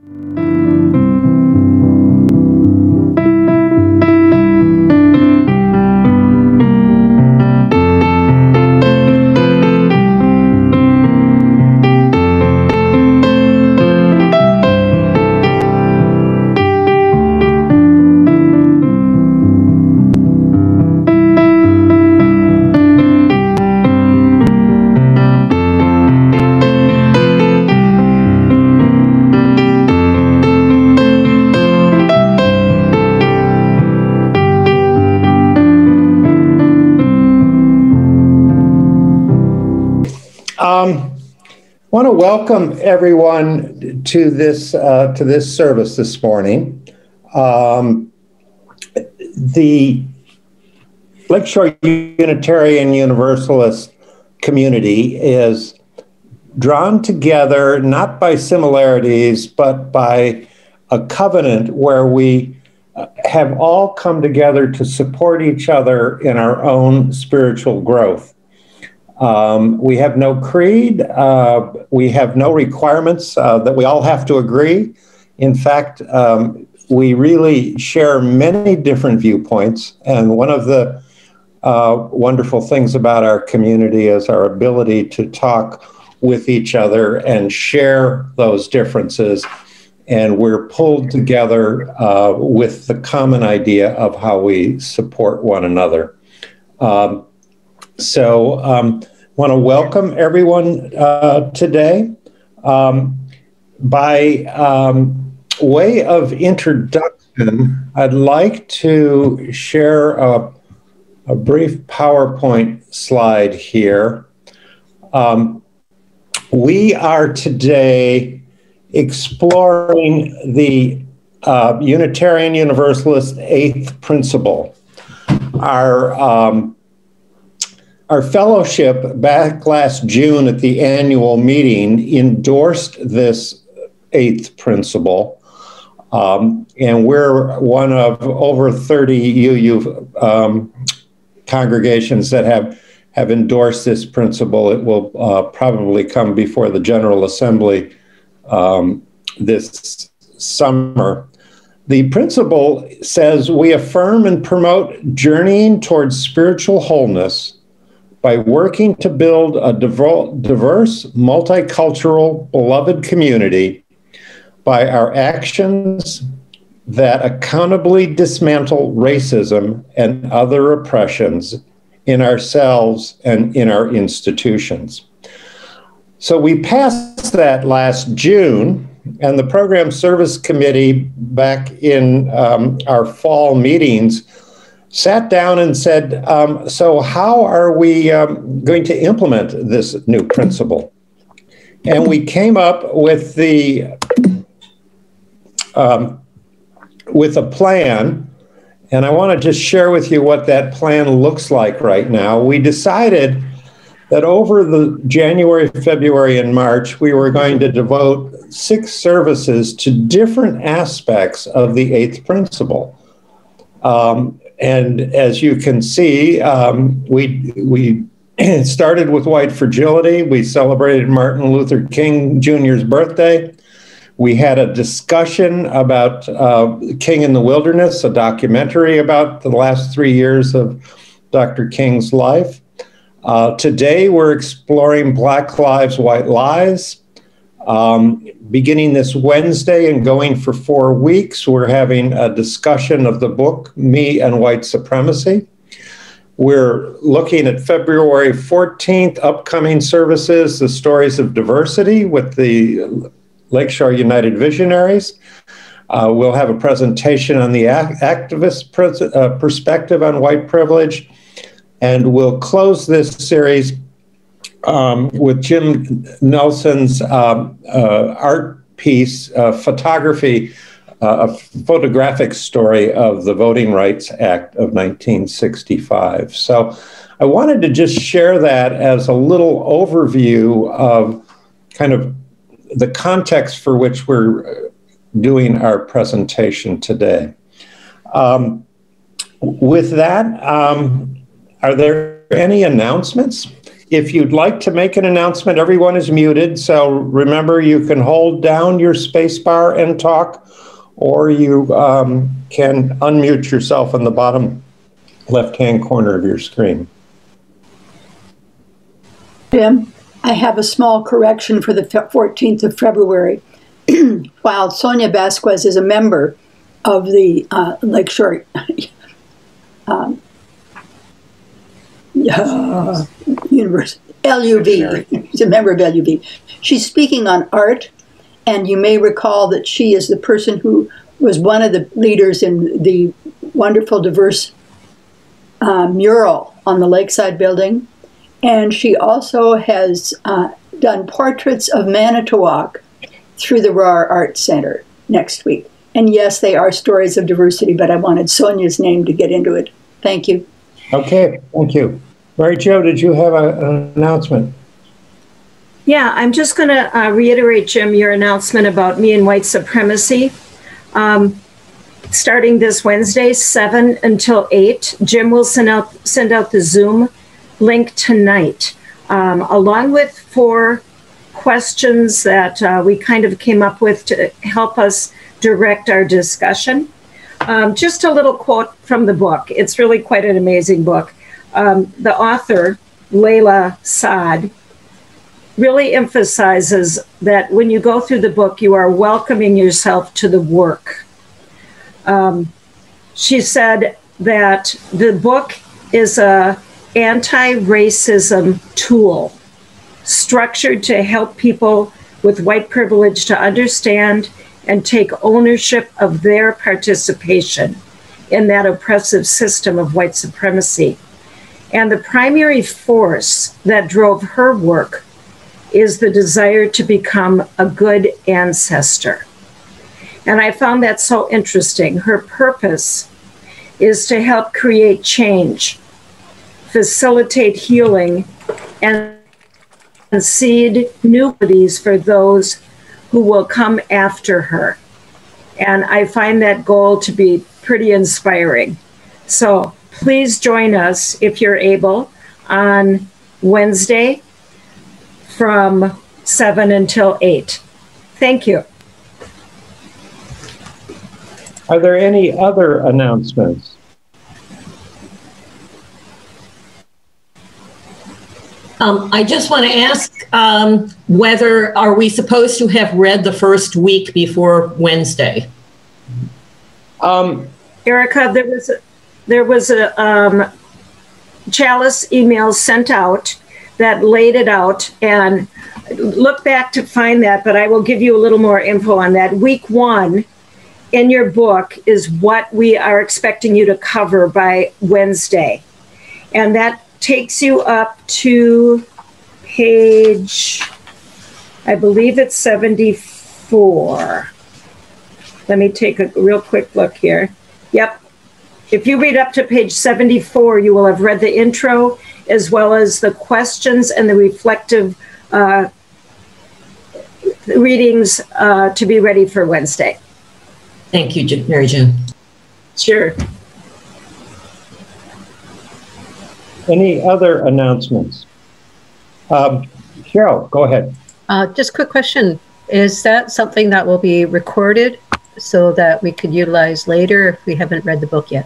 I want to welcome everyone to this service this morning. The Lakeshore Unitarian Universalist community is drawn together not by similarities, but by a covenant where we have all come together to support each other in our own spiritual growth. We have no creed. We have no requirements that we all have to agree. In fact, we really share many different viewpoints. And one of the wonderful things about our community is our ability to talk with each other and share those differences. And we're pulled together with the common idea of how we support one another. Want to welcome everyone today. By way of introduction, I'd like to share a brief PowerPoint slide here. We are today exploring the Unitarian Universalist eighth principle. Our fellowship back last June at the annual meeting endorsed this eighth principle, and we're one of over 30 UU congregations that have endorsed this principle. It will probably come before the General Assembly this summer. The principle says we affirm and promote journeying towards spiritual wholeness by working to build a diverse, multicultural, beloved community by our actions that accountably dismantle racism and other oppressions in ourselves and in our institutions. So we passed that last June, and the Program Service Committee back in our fall meetings sat down and said, so how are we going to implement this new principle? And we came up with with a plan, and I want to just share with you what that plan looks like right now. We decided that over the January, February, and March, we were going to devote 6 services to different aspects of the eighth principle. And as you can see, we started with white fragility. We celebrated Martin Luther King Jr.'s birthday. We had a discussion about King in the Wilderness, a documentary about the last 3 years of Dr. King's life. Today, we're exploring Black Lives, White Lies. Beginning this Wednesday and going for 4 weeks, we're having a discussion of the book, Me and White Supremacy. We're looking at February 14th, upcoming services, the stories of diversity with the Lakeshore United Visionaries. We'll have a presentation on the activist perspective on white privilege. And we'll close this series with Jim Nelson's art piece, photography, a photographic story of the Voting Rights Act of 1965. So I wanted to just share that as a little overview of kind of the context for which we're doing our presentation today. With that, are there any announcements? If you'd like to make an announcement, everyone is muted. So remember, you can hold down your space bar and talk, or you can unmute yourself in the bottom left-hand corner of your screen. Jim, I have a small correction for the 14th of February. While Sonia Vasquez is a member of the Lakeshore University, LUV, she's a member of LUV. She's speaking on art, and you may recall that she is the person who was one of the leaders in the wonderful diverse mural on the Lakeside building. And she also has done portraits of Manitowoc through the Roar Art Center next week. And yes, they are stories of diversity, but I wanted Sonia's name to get into it. Thank you. Okay, thank you. Mary Jo, did you have an announcement? Yeah, I'm just going to reiterate, Jim, your announcement about me and white supremacy. Starting this Wednesday, 7 until 8, Jim will send out the Zoom link tonight, along with 4 questions that we kind of came up with to help us direct our discussion. Just a little quote from the book. It's really quite an amazing book. The author, Layla Saad, really emphasizes that when you go through the book, you are welcoming yourself to the work. She said that the book is a anti-racism tool structured to help people with white privilege to understand and take ownership of their participation in that oppressive system of white supremacy. And the primary force that drove her work is the desire to become a good ancestor. And I found that so interesting. Her purpose is to help create change, facilitate healing, and seed new abilities for those who will come after her. And I find that goal to be pretty inspiring. So please join us if you're able on Wednesday from 7 until 8. Thank you. Are there any other announcements? I just want to ask whether are we supposed to have read the first week before Wednesday? Erica, there was a Chalice email sent out that laid it out, and look back to find that, but I will give you a little more info on that. Week 1 in your book is what we are expecting you to cover by Wednesday. And that takes you up to page, I believe it's 74. Let me take a real quick look here. Yep. If you read up to page 74, you will have read the intro as well as the questions and the reflective readings to be ready for Wednesday. Thank you, Mary Jo. Sure. Any other announcements? Cheryl, go ahead. Just a quick question. Is that something that will be recorded so that we could utilize later if we haven't read the book yet?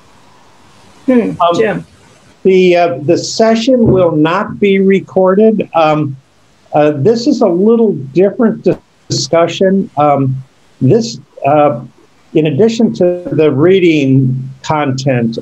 Jim. The session will not be recorded. This is a little different discussion. This, in addition to the reading content,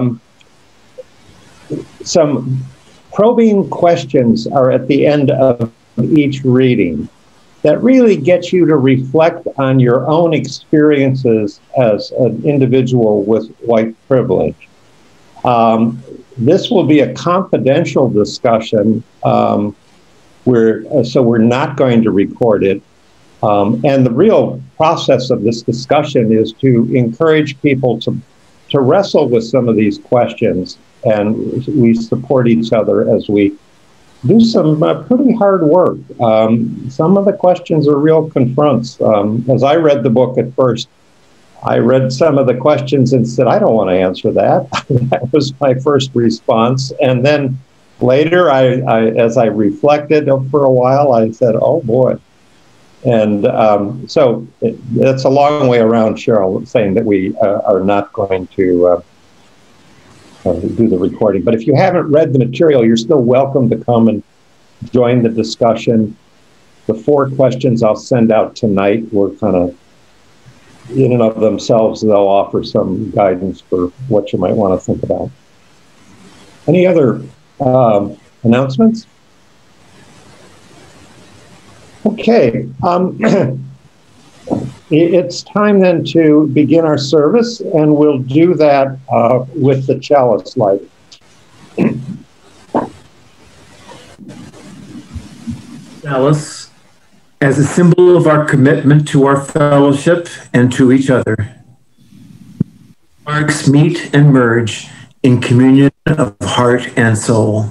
some probing questions are at the end of each reading that really get you to reflect on your own experiences as an individual with white privilege. This will be a confidential discussion, so we're not going to record it. And the real process of this discussion is to encourage people to wrestle with some of these questions, and we support each other as we do some pretty hard work. Some of the questions are real confronts. As I read the book at first, I read some of the questions and said, I don't want to answer that. That was my first response. And then Later, as I reflected for a while, I said, "Oh boy." And so it's a long way around, Cheryl, saying that we are not going to do the recording. But if you haven't read the material, you're still welcome to come and join the discussion. The 4 questions I'll send out tonight were kind of, in and of themselves, they'll offer some guidance for what you might want to think about. Any other announcements? Okay. It's time then to begin our service, and we'll do that with the chalice light. Chalice, as a symbol of our commitment to our fellowship and to each other, marks meet and merge in communion of heart and soul.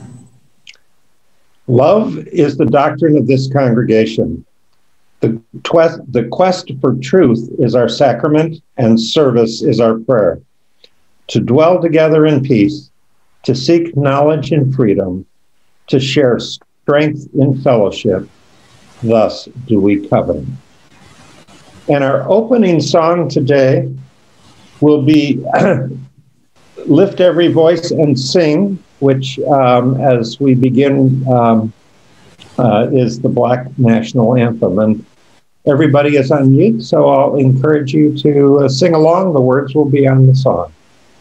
Love is the doctrine of this congregation. The quest for truth is our sacrament, and service is our prayer. To dwell together in peace, to seek knowledge in freedom, to share strength in fellowship, thus do we covenant. And our opening song today will be Lift Every Voice and Sing, which, as we begin, is the Black National Anthem. And everybody is on mute, so I'll encourage you to sing along. The words will be on the song.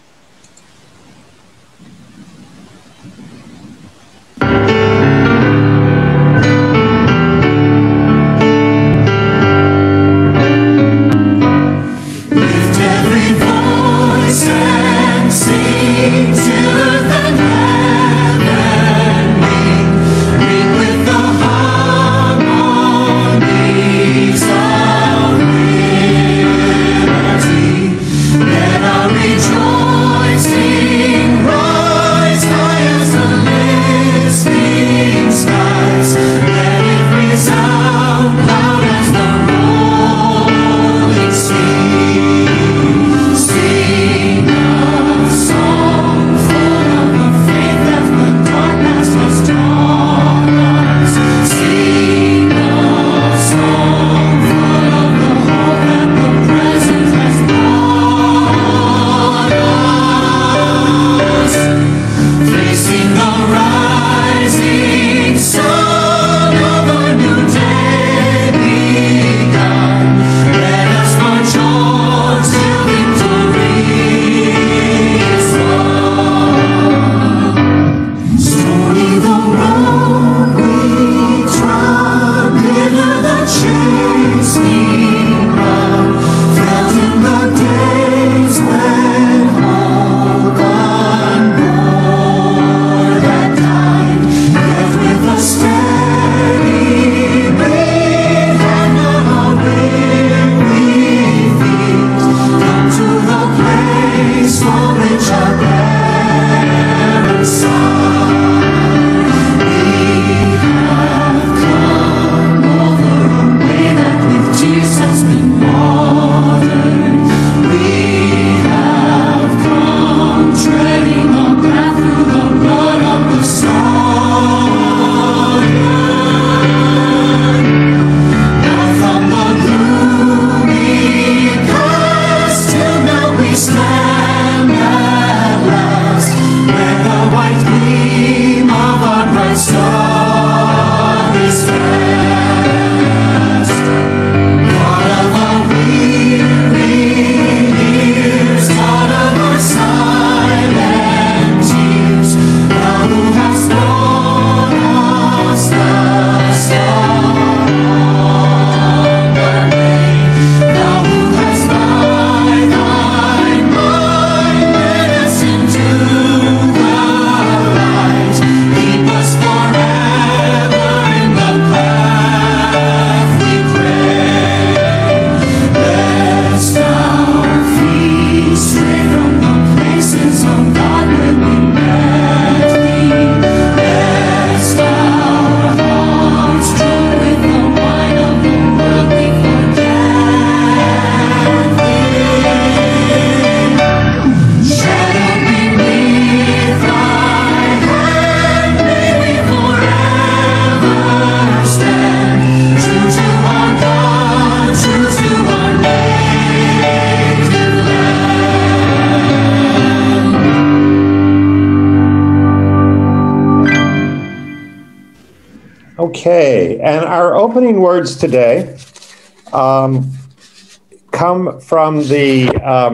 Lift every voice and sing till the heaven ring with the harmonies of liberty. Let our rejoice Okay, and our opening words today come from the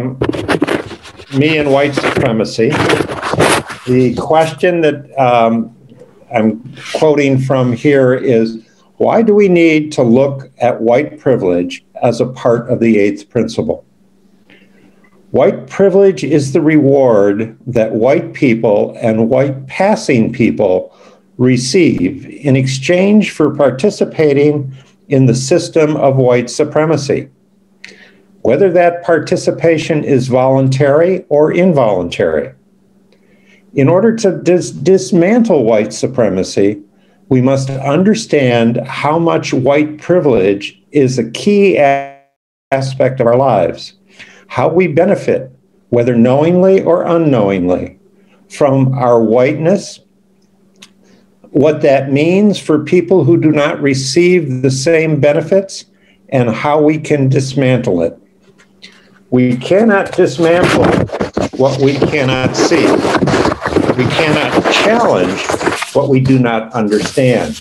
Me and White Supremacy. The question that I'm quoting from here is, why do we need to look at white privilege as a part of the eighth principle? White privilege is the reward that white people and white passing people receive in exchange for participating in the system of white supremacy, whether that participation is voluntary or involuntary. In order to dismantle white supremacy, we must understand how much white privilege is a key aspect of our lives, how we benefit, whether knowingly or unknowingly, from our whiteness, what that means for people who do not receive the same benefits, and how we can dismantle it. We cannot dismantle what we cannot see. We cannot challenge what we do not understand.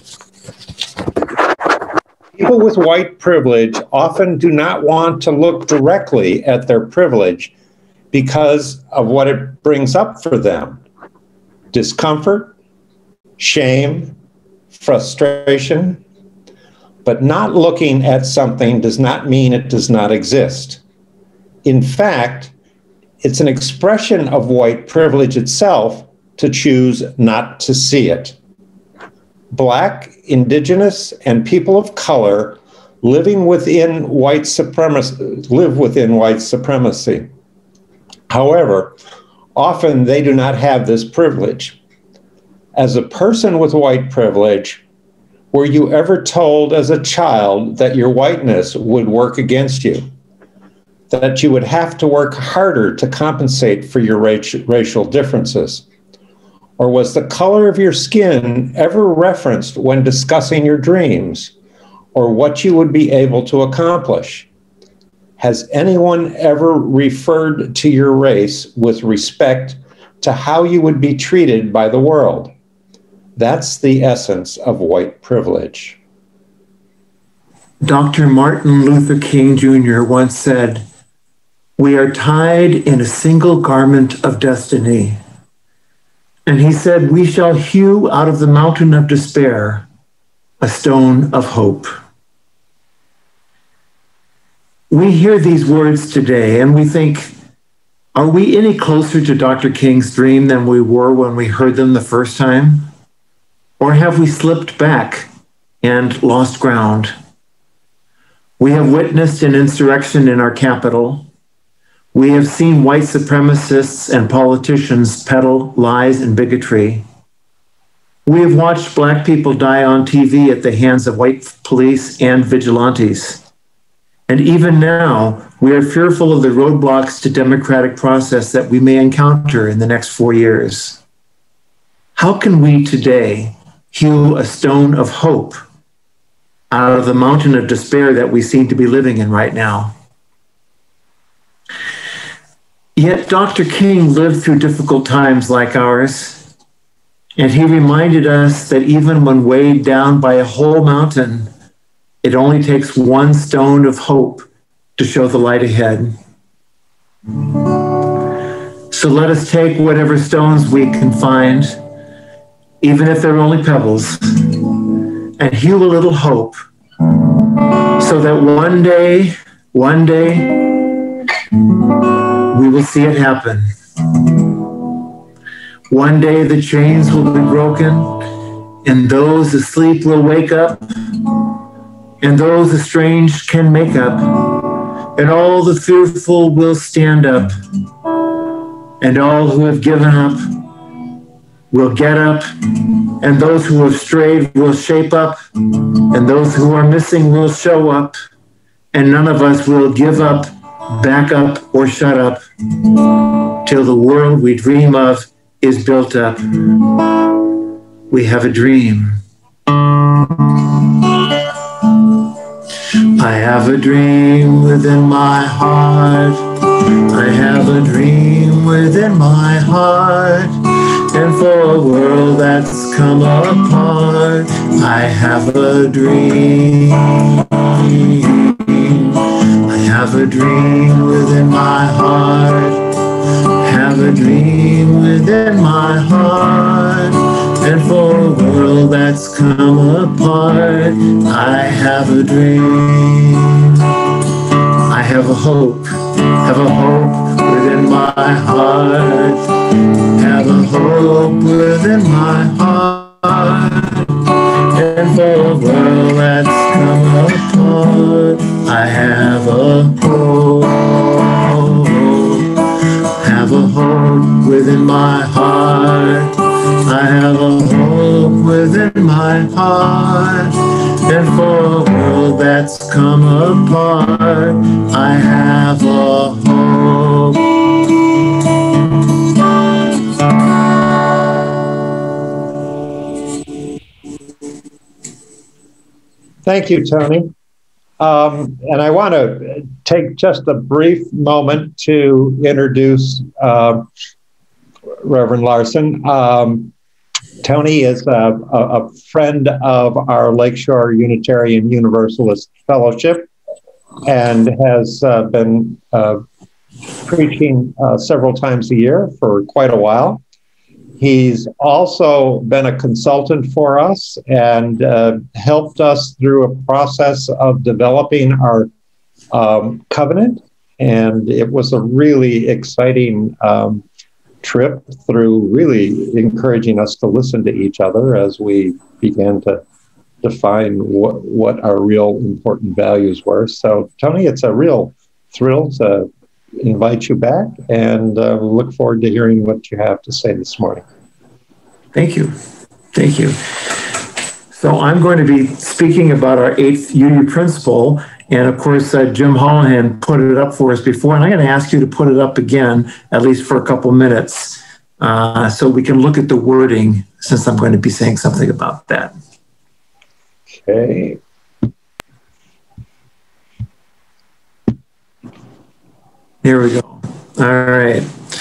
People with white privilege often do not want to look directly at their privilege because of what it brings up for them: discomfort, shame, frustration. But not looking at something does not mean it does not exist. In fact, it's an expression of white privilege itself to choose not to see it. Black, Indigenous, and people of color live within white supremacy. However, often they do not have this privilege. As a person with white privilege, were you ever told as a child that your whiteness would work against you? That you would have to work harder to compensate for your racial differences? Or was the color of your skin ever referenced when discussing your dreams or what you would be able to accomplish? Has anyone ever referred to your race with respect to how you would be treated by the world? That's the essence of white privilege. Dr. Martin Luther King Jr. once said, "We are tied in a single garment of destiny." And he said, "We shall hew out of the mountain of despair a stone of hope." We hear these words today and we think, are we any closer to Dr. King's dream than we were when we heard them the first time? Or have we slipped back and lost ground? We have witnessed an insurrection in our capital. We have seen white supremacists and politicians peddle lies and bigotry. We have watched Black people die on TV at the hands of white police and vigilantes. And even now, we are fearful of the roadblocks to democratic process that we may encounter in the next 4 years. How can we today hew a stone of hope out of the mountain of despair that we seem to be living in right now? Yet Dr. King lived through difficult times like ours, and he reminded us that even when weighed down by a whole mountain, it only takes one stone of hope to show the light ahead. So let us take whatever stones we can find, even if they're only pebbles, and hew a little hope so that one day, we will see it happen. One day the chains will be broken, and those asleep will wake up, and those estranged can make up, and all the fearful will stand up, and all who have given up will get up, and those who have strayed will shape up, and those who are missing will show up, and none of us will give up, back up, or shut up till the world we dream of is built up. We have a dream. I have a dream within my heart. I have a dream within my heart. and for a world that's come apart. I have a dream. I have a dream within my heart. Have a dream within my heart. And for a world that's come apart, I have a dream. I have a hope within my heart. Have a hope within my heart. And for a world that's come apart, I have a hope. Have a hope within my heart. I have a hope within my heart. And for a world that's come apart, I have a hope. Thank you, Tony. And I want to take just a brief moment to introduce Reverend Larson. Tony is a friend of our Lakeshore Unitarian Universalist Fellowship and has been preaching several times a year for quite a while. He's also been a consultant for us and helped us through a process of developing our covenant. And it was a really exciting trip through, really encouraging us to listen to each other as we began to define what our real important values were. So, Tony, it's a real thrill to invite you back and look forward to hearing what you have to say this morning. Thank you. Thank you. So I'm going to be speaking about our 8th UU principle. And of course, Jim Holohan put it up for us before, and I'm going to ask you to put it up again, at least for a couple minutes, so we can look at the wording, since I'm going to be saying something about that. Okay. Here we go. All right.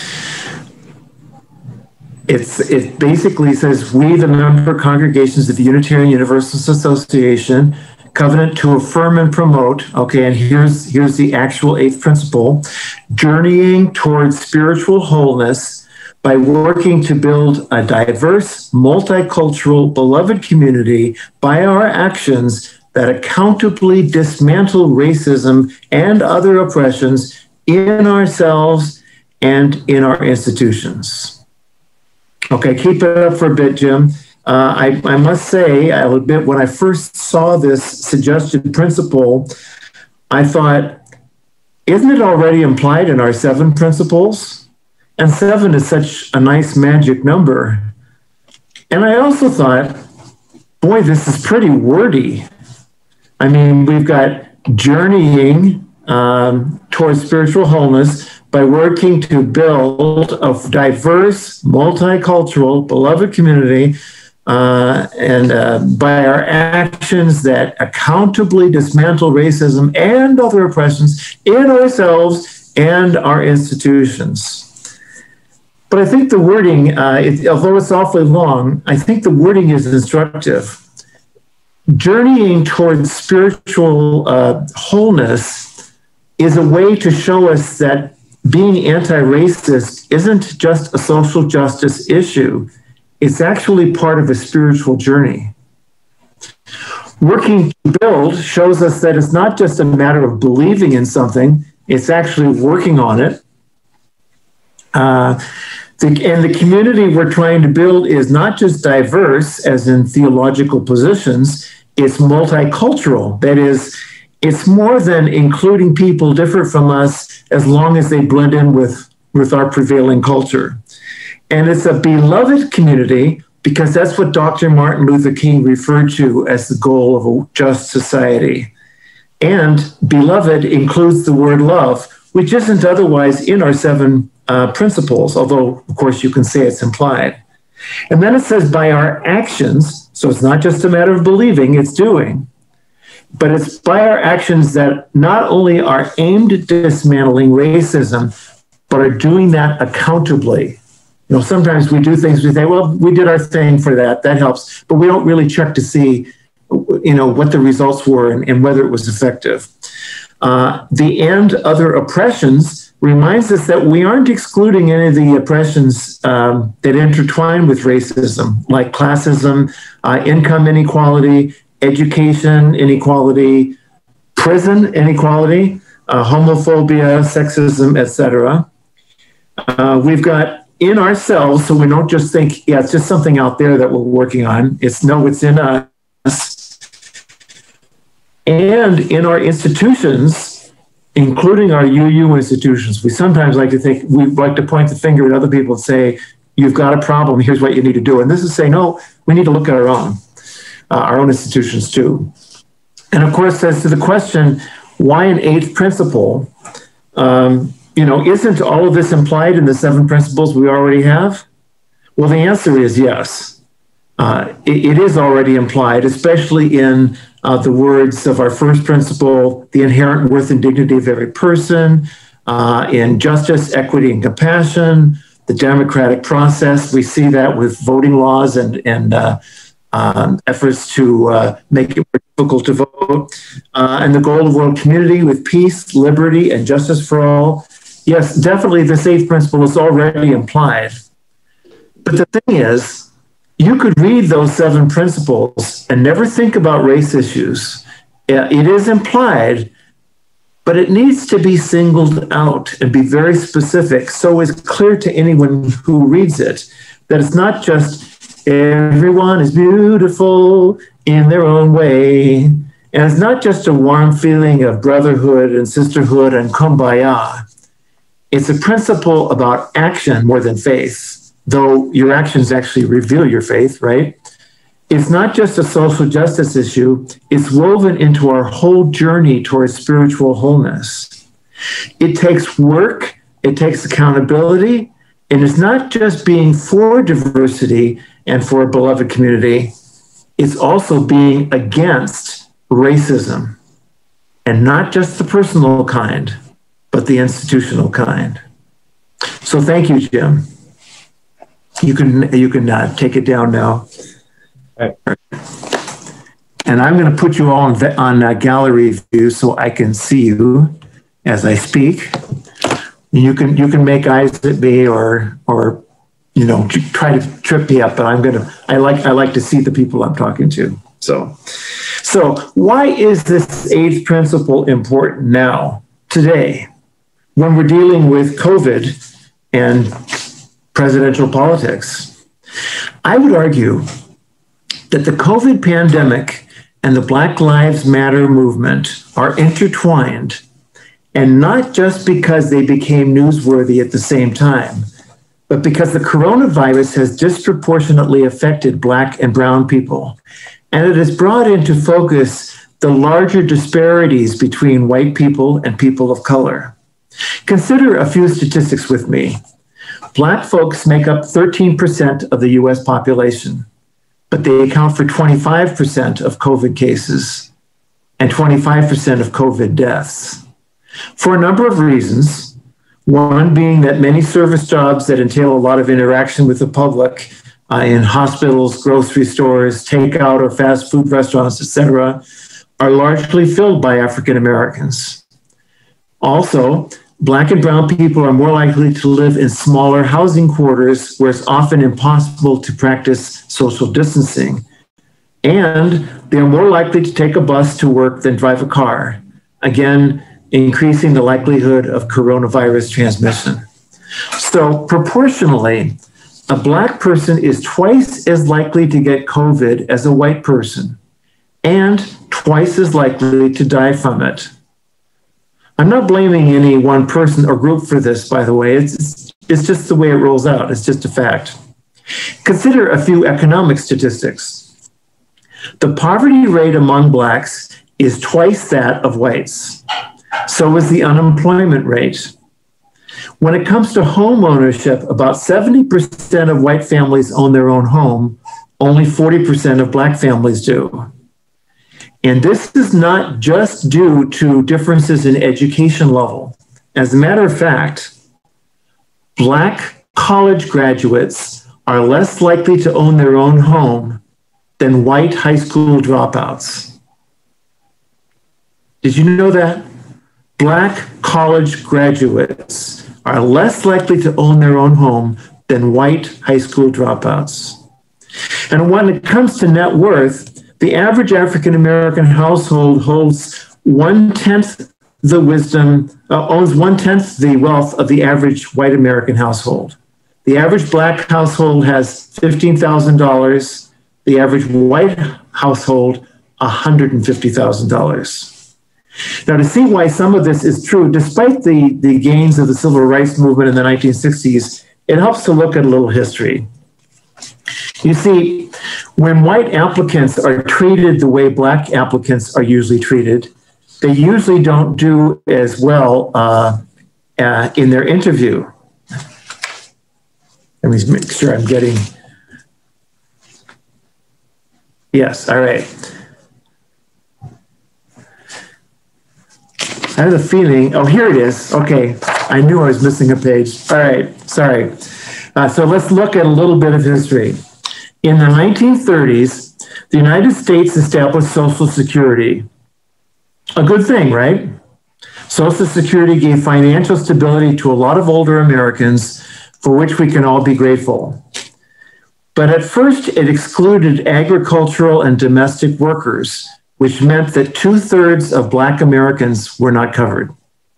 It basically says, we, the member congregations of the Unitarian Universalist Association, covenant to affirm and promote, okay, and here's the actual 8th principle, journeying towards spiritual wholeness by working to build a diverse, multicultural, beloved community by our actions that accountably dismantle racism and other oppressions in ourselves and in our institutions. Okay, keep it up for a bit, Jim. I must say, I'll admit, when I first saw this suggested principle, I thought, isn't it already implied in our 7 principles? And 7 is such a nice magic number. And I also thought, boy, this is pretty wordy. I mean, we've got journeying towards spiritual wholeness by working to build a diverse, multicultural, beloved community, and by our actions that accountably dismantle racism and other oppressions in ourselves and our institutions. But I think the wording, although it's awfully long, I think the wording is instructive. Journeying towards spiritual wholeness is a way to show us that being anti-racist isn't just a social justice issue. It's actually part of a spiritual journey. Working to build shows us that it's not just a matter of believing in something, it's actually working on it. And the community we're trying to build is not just diverse, as in theological positions, it's multicultural. That is, it's more than including people different from us as long as they blend in with our prevailing culture. And it's a beloved community because that's what Dr. Martin Luther King referred to as the goal of a just society. And beloved includes the word love, which isn't otherwise in our 7 principles, although, of course, you can say it's implied. And then it says by our actions, so it's not just a matter of believing, it's doing. But it's by our actions that not only are aimed at dismantling racism, but are doing that accountably. sometimes we do things, we say, well, we did our thing for that helps, but we don't really check to see, what the results were and whether it was effective. The end other oppressions reminds us that we aren't excluding any of the oppressions that intertwine with racism, like classism, income inequality, education inequality, prison inequality, homophobia, sexism, etc. We've got in ourselves, so we don't just think, it's just something out there that we're working on. It's in us. And in our institutions, including our UU institutions, we sometimes like to point the finger at other people and say, you've got a problem, here's what you need to do. And this is saying, no, we need to look at our own institutions too. And of course, as to the question, why an eighth principle? Isn't all of this implied in the 7 principles we already have? Well, the answer is yes. It is already implied, especially in the words of our first principle, the inherent worth and dignity of every person, in justice, equity, and compassion, the democratic process. We see that with voting laws and efforts to make it more difficult to vote, and the goal of world community with peace, liberty, and justice for all. Yes, definitely this 8th principle is already implied. But the thing is, you could read those 7 principles and never think about race issues. It is implied, but it needs to be singled out and be very specific so it's clear to anyone who reads it that it's not just everyone is beautiful in their own way. And it's not just a warm feeling of brotherhood and sisterhood and kumbaya. It's a principle about action more than faith, though your actions actually reveal your faith, right? It's not just a social justice issue, it's woven into our whole journey towards spiritual wholeness. It takes work, it takes accountability, and it's not just being for diversity and for a beloved community, it's also being against racism, and not just the personal kind, but the institutional kind. So thank you, Jim. You can take it down now. Right. And I'm going to put you all on gallery view so I can see you as I speak. You can make eyes at me or try to trip me up, but I like to see the people I'm talking to. So why is this 8th principle important now, today, when we're dealing with COVID and presidential politics? I would argue that the COVID pandemic and the Black Lives Matter movement are intertwined, and not just because they became newsworthy at the same time, but because the coronavirus has disproportionately affected Black and brown people, and it has brought into focus the larger disparities between white people and people of color. Consider a few statistics with me. Black folks make up 13% of the US population, but they account for 25% of COVID cases and 25% of COVID deaths. For a number of reasons, one being that many service jobs that entail a lot of interaction with the public in hospitals, grocery stores, takeout or fast food restaurants, etc., are largely filled by African Americans. Also, Black and brown people are more likely to live in smaller housing quarters where it's often impossible to practice social distancing. And they're more likely to take a bus to work than drive a car, again, increasing the likelihood of coronavirus transmission. So proportionally, a Black person is twice as likely to get COVID as a white person, and twice as likely to die from it. I'm not blaming any one person or group for this, by the way. It's just the way it rolls out. It's just a fact. Consider a few economic statistics. The poverty rate among Blacks is twice that of whites. So is the unemployment rate. When it comes to home ownership, about 70% of white families own their own home. Only 40% of Black families do. And this is not just due to differences in education level. As a matter of fact, Black college graduates are less likely to own their own home than white high school dropouts. Did you know that? Black college graduates are less likely to own their own home than white high school dropouts. And when it comes to net worth, the average African American household holds owns 1/10 the wealth of the average white American household. The average black household has $15,000. The average white household, $150,000. Now, to see why some of this is true, despite the gains of the civil rights movement in the 1960s, it helps to look at a little history. You see, when white applicants are treated the way black applicants are usually treated, they usually don't do as well in their interview. Let me make sure I'm getting... Yes, all right. I have a feeling, oh, here it is. Okay, I knew I was missing a page. All right, sorry. So let's look at a little bit of history. In the 1930s, the United States established Social Security. A good thing, right? Social Security gave financial stability to a lot of older Americans, for which we can all be grateful. But at first, it excluded agricultural and domestic workers, which meant that 2/3 of Black Americans were not covered.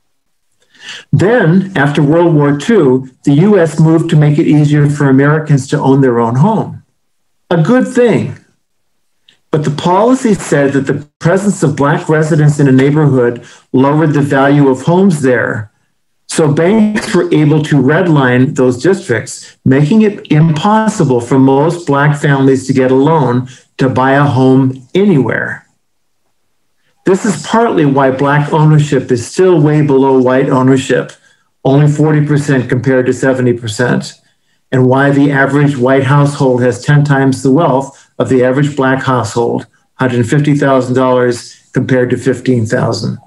Then, after World War II, the US moved to make it easier for Americans to own their own home. A good thing. But the policy said that the presence of Black residents in a neighborhood lowered the value of homes there. So banks were able to redline those districts, making it impossible for most Black families to get a loan to buy a home anywhere. This is partly why Black ownership is still way below white ownership, only 40% compared to 70%, and why the average white household has 10 times the wealth of the average Black household, $150,000 compared to $15,000.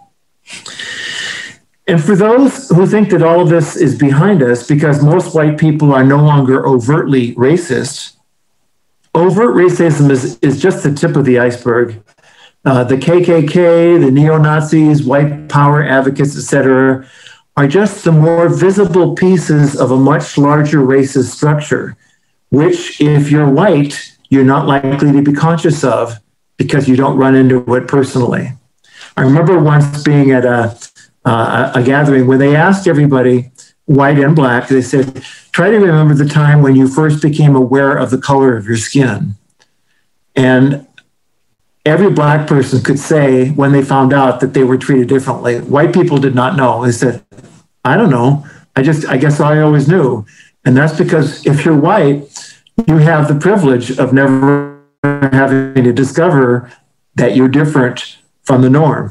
And for those who think that all of this is behind us because most white people are no longer overtly racist, overt racism is just the tip of the iceberg. The KKK, the neo-Nazis, white power advocates, etc., are just the more visible pieces of a much larger racist structure, which, if you're white, you're not likely to be conscious of because you don't run into it personally. I remember once being at a gathering where they asked everybody, white and Black, they said, try to remember the time when you first became aware of the color of your skin. And every Black person could say when they found out that they were treated differently. White people did not know. They said, I don't know. I guess I always knew. And that's because if you're white, you have the privilege of never having to discover that you're different from the norm.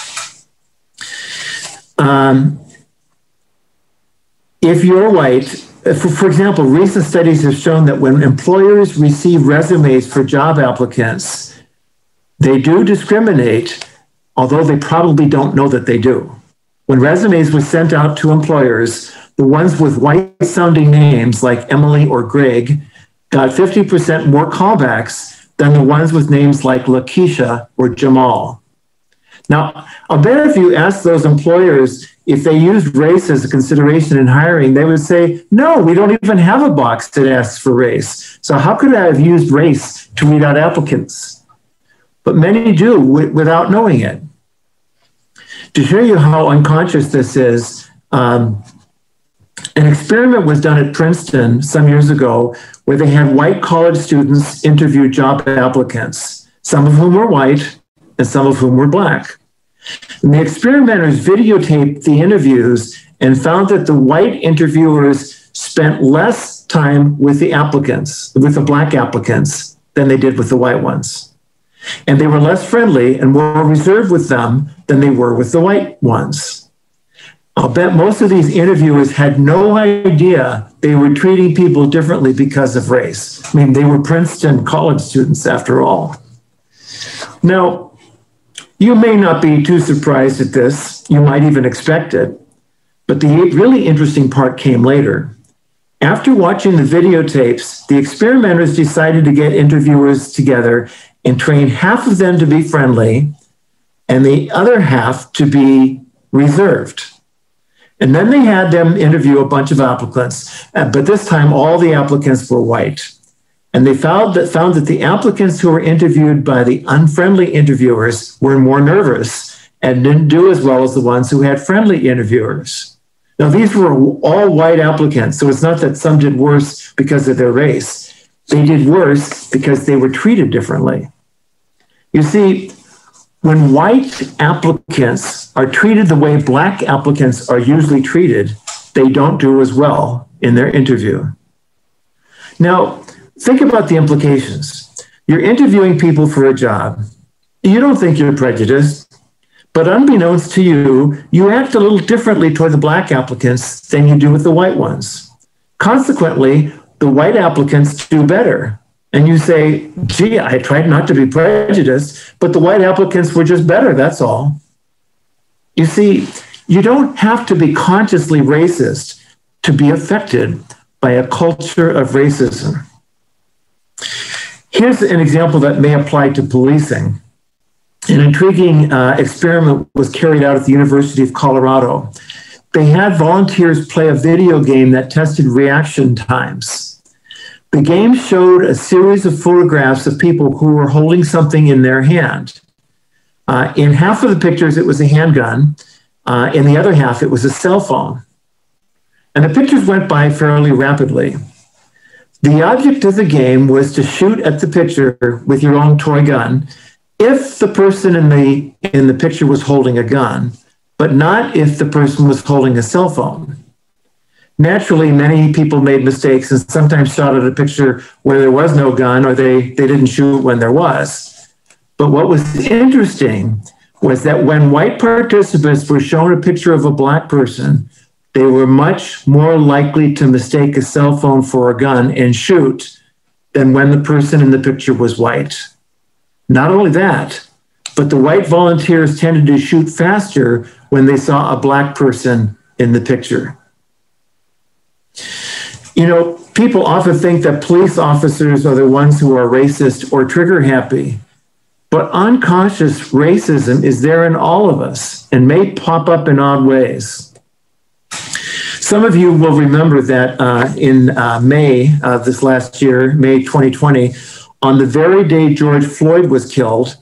If you're white, for example, recent studies have shown that when employers receive resumes for job applicants, they do discriminate, although they probably don't know that they do. When resumes were sent out to employers, the ones with white-sounding names like Emily or Greg got 50% more callbacks than the ones with names like Lakeisha or Jamal. Now, I'll bet if you ask those employers if they used race as a consideration in hiring, they would say, no, we don't even have a box that asks for race. So how could I have used race to weed out applicants? But many do without knowing it. To show you how unconscious this is, an experiment was done at Princeton some years ago where they had white college students interview job applicants, some of whom were white and some of whom were Black. And the experimenters videotaped the interviews and found that the white interviewers spent less time with the applicants, with the Black applicants, than they did with the white ones. And they were less friendly and more reserved with them than they were with the white ones. I'll bet most of these interviewers had no idea they were treating people differently because of race. I mean, they were Princeton college students after all. Now, you may not be too surprised at this. You might even expect it. But the really interesting part came later. After watching the videotapes, the experimenters decided to get interviewers together and train half of them to be friendly and the other half to be reserved. And then they had them interview a bunch of applicants, but this time all the applicants were white. And they found that the applicants who were interviewed by the unfriendly interviewers were more nervous and didn't do as well as the ones who had friendly interviewers. Now, these were all white applicants, so it's not that some did worse because of their race. They did worse because they were treated differently. You see, when white applicants are treated the way black applicants are usually treated, they don't do as well in their interview. Now, think about the implications. You're interviewing people for a job. You don't think you're prejudiced, but unbeknownst to you, you act a little differently toward the black applicants than you do with the white ones. Consequently, the white applicants do better. And you say, gee, I tried not to be prejudiced, but the white applicants were just better, that's all. You see, you don't have to be consciously racist to be affected by a culture of racism. Here's an example that may apply to policing. An intriguing experiment was carried out at the University of Colorado. They had volunteers play a video game that tested reaction times. The game showed a series of photographs of people who were holding something in their hand. In half of the pictures, it was a handgun. In the other half, it was a cell phone. And the pictures went by fairly rapidly. The object of the game was to shoot at the picture with your own toy gun if the person in the picture was holding a gun, but not if the person was holding a cell phone. Naturally, many people made mistakes and sometimes shot at a picture where there was no gun, or they didn't shoot when there was. But what was interesting was that when white participants were shown a picture of a black person, they were much more likely to mistake a cell phone for a gun and shoot than when the person in the picture was white. Not only that, but the white volunteers tended to shoot faster when they saw a black person in the picture. You know, people often think that police officers are the ones who are racist or trigger happy, but unconscious racism is there in all of us and may pop up in odd ways. Some of you will remember that in May of this last year, May 2020, on the very day George Floyd was killed,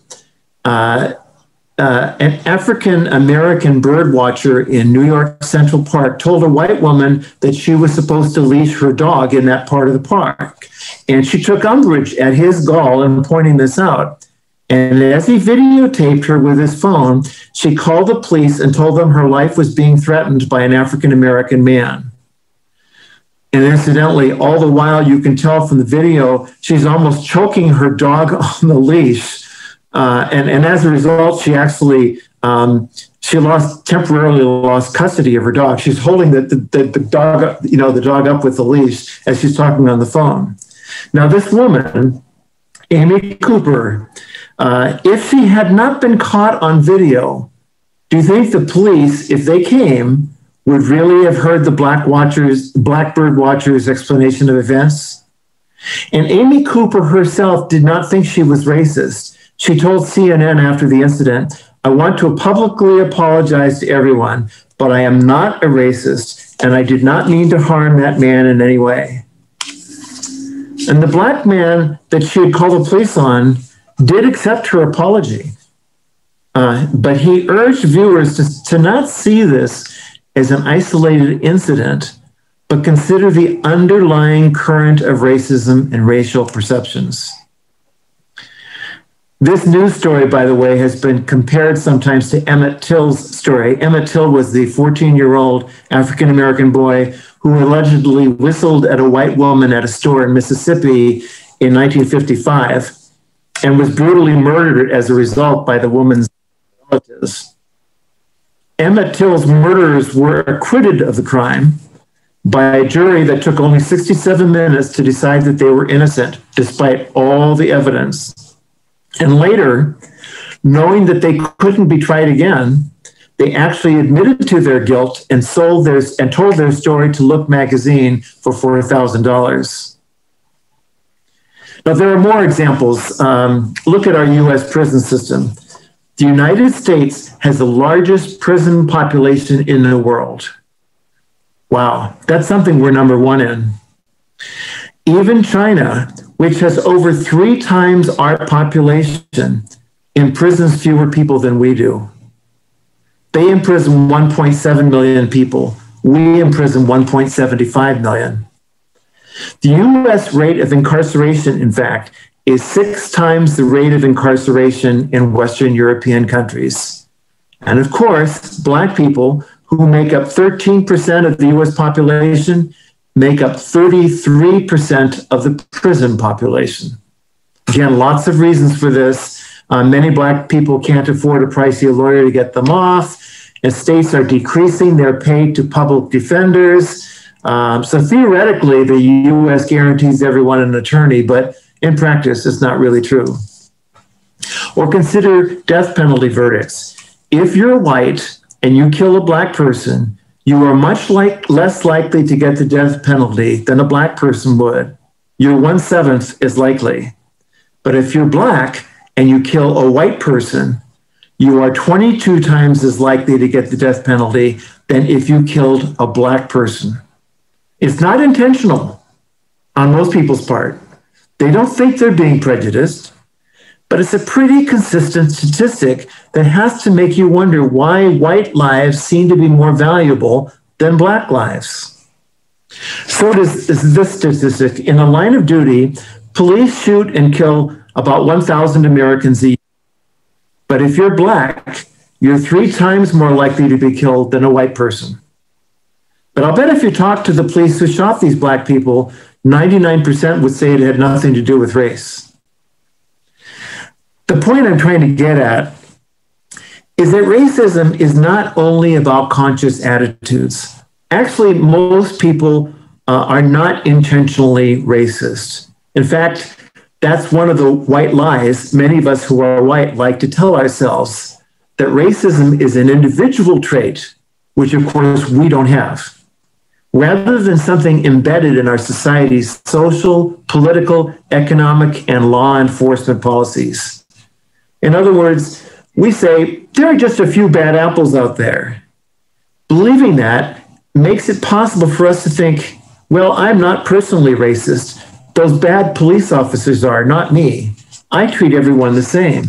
an African-American bird watcher in New York Central Park told a white woman that she was supposed to leash her dog in that part of the park. And she took umbrage at his gall in pointing this out. And as he videotaped her with his phone, she called the police and told them her life was being threatened by an African-American man. And incidentally, all the while you can tell from the video, she's almost choking her dog on the leash. And as a result, she actually temporarily lost custody of her dog. She's holding the dog, the dog up with the leash as she's talking on the phone. Now, this woman, Amy Cooper, if she had not been caught on video, do you think the police, if they came, would really have heard the Blackbird Watcher's explanation of events? And Amy Cooper herself did not think she was racist. She told CNN after the incident, "I want to publicly apologize to everyone, but I am not a racist, and I did not mean to harm that man in any way." And the black man that she had called the police on did accept her apology, but he urged viewers to not see this as an isolated incident, but consider the underlying current of racism and racial perceptions. This news story, by the way, has been compared sometimes to Emmett Till's story. Emmett Till was the 14-year-old African-American boy who allegedly whistled at a white woman at a store in Mississippi in 1955 and was brutally murdered as a result by the woman's relatives. Emmett Till's murderers were acquitted of the crime by a jury that took only 67 minutes to decide that they were innocent, despite all the evidence. And later, knowing that they couldn't be tried again, they actually admitted to their guilt and told their story to Look magazine for $4,000. Now, there are more examples. Look at our U.S. prison system. The United States has the largest prison population in the world. Wow, that's something we're number one in. Even China, which has over 3 times our population, imprisons fewer people than we do. They imprison 1.7 million people. We imprison 1.75 million. The U.S. rate of incarceration, in fact, is 6 times the rate of incarceration in Western European countries. And of course, Black people, who make up 13% of the U.S. population, make up 33% of the prison population. Again, lots of reasons for this. Many Black people can't afford a pricey lawyer to get them off. Estates are decreasing their pay to public defenders. So theoretically, the U.S. guarantees everyone an attorney, but in practice, it's not really true. Or consider death penalty verdicts. If you're white and you kill a Black person, you are much less likely to get the death penalty than a Black person would. Your 1/7 is likely. But if you're Black and you kill a white person, you are 22 times as likely to get the death penalty than if you killed a Black person. It's not intentional on most people's part. They don't think they're being prejudiced, but it's a pretty consistent statistic that has to make you wonder why white lives seem to be more valuable than Black lives. So does this statistic. In the line of duty, police shoot and kill about 1,000 Americans a year. But if you're Black, you're 3 times more likely to be killed than a white person. But I'll bet if you talk to the police who shot these Black people, 99% would say it had nothing to do with race. The point I'm trying to get at is that racism is not only about conscious attitudes. Actually, most people are not intentionally racist. In fact, that's one of the white lies many of us who are white like to tell ourselves, that racism is an individual trait, which of course we don't have, rather than something embedded in our society's social, political, economic, and law enforcement policies. In other words, we say, there are just a few bad apples out there. Believing that makes it possible for us to think, well, I'm not personally racist. Those bad police officers are, not me. I treat everyone the same.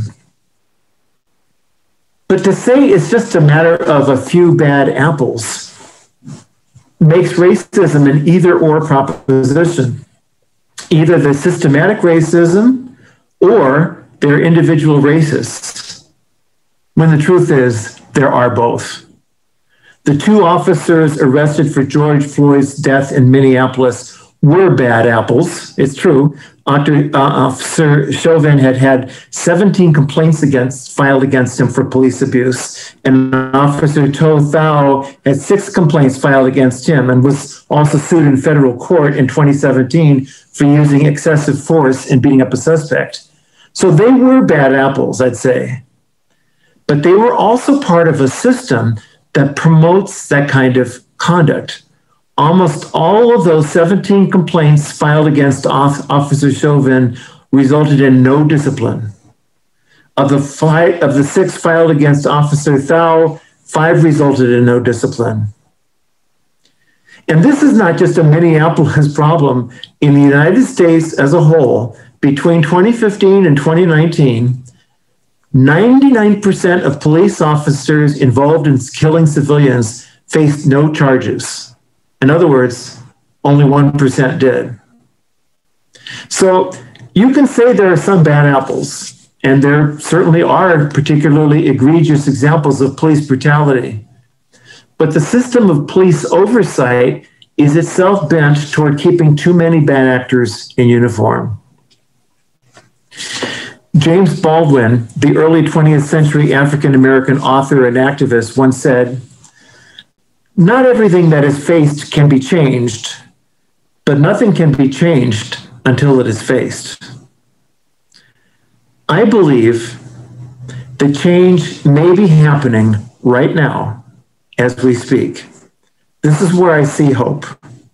But to say it's just a matter of a few bad apples makes racism an either-or proposition. Either they're systematic racism or they're individual racists, when the truth is there are both. The 2 officers arrested for George Floyd's death in Minneapolis were bad apples, it's true. Officer Chauvin had 17 complaints filed against him for police abuse, and Officer To Thao had 6 complaints filed against him and was also sued in federal court in 2017 for using excessive force and beating up a suspect. So they were bad apples, I'd say. But they were also part of a system that promotes that kind of conduct. Almost all of those 17 complaints filed against Officer Chauvin resulted in no discipline. Of the 6 filed against Officer Thao, 5 resulted in no discipline. And this is not just a Minneapolis problem. In the United States as a whole, between 2015 and 2019, 99% of police officers involved in killing civilians faced no charges. In other words, only 1% did. So you can say there are some bad apples, and there certainly are particularly egregious examples of police brutality. But the system of police oversight is itself bent toward keeping too many bad actors in uniform. James Baldwin, the early 20th century African-American author and activist, once said, "Not everything that is faced can be changed, but nothing can be changed until it is faced." I believe that change may be happening right now as we speak. This is where I see hope.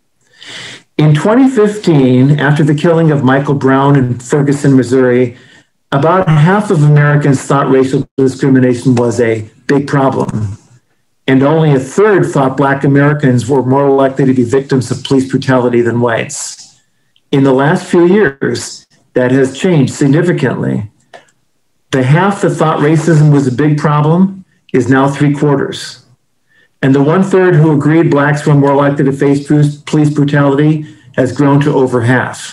In 2015, after the killing of Michael Brown in Ferguson, Missouri, about half of Americans thought racial discrimination was a big problem. And only a third thought Black Americans were more likely to be victims of police brutality than whites. In the last few years, that has changed significantly. The half that thought racism was a big problem is now 3/4. And the 1/3 who agreed Blacks were more likely to face police brutality has grown to over half,